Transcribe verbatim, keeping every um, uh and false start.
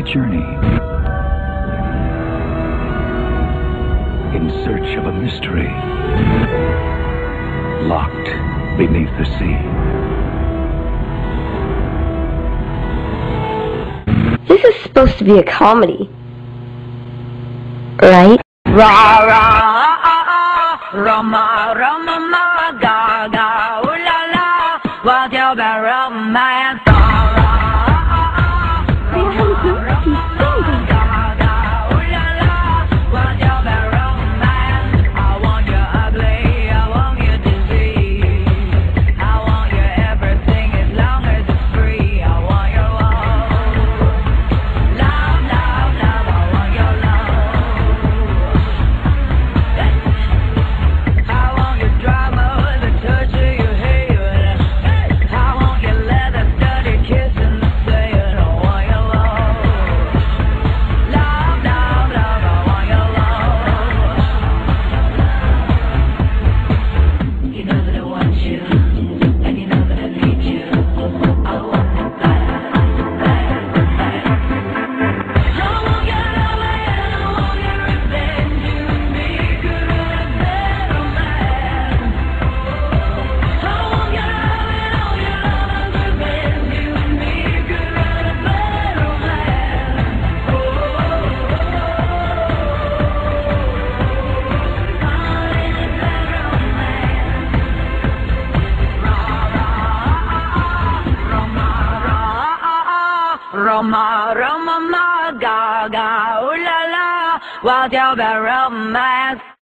a journey in search of a mystery locked beneath the sea. This is supposed to be a comedy, right? Ra ra Roma Roma ma ga ga ooh la la, what you been romance? Roma, Roma, ma, ga, ga, ooh la la, what you been romance?